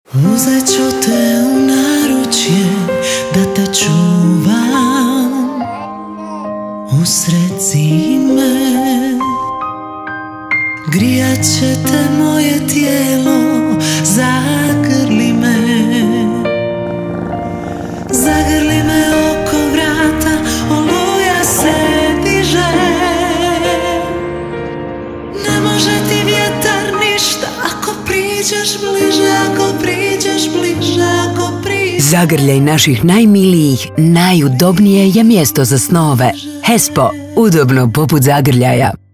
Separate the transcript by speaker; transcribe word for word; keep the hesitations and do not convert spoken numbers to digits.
Speaker 1: Uzet ću te u naručje da te čuvam usred zime. Grijat će te moje tijelo, zagrli me, zagrli me oko vrata, oluja se diže. Ne može ti vjetar ništa ako priđeš bliže, ako priđeš bliže, ako priđeš.
Speaker 2: Zagrljaj naših najmilijih, najudobnije je mjesto za snove. Hespo, udobno poput zagrljaja.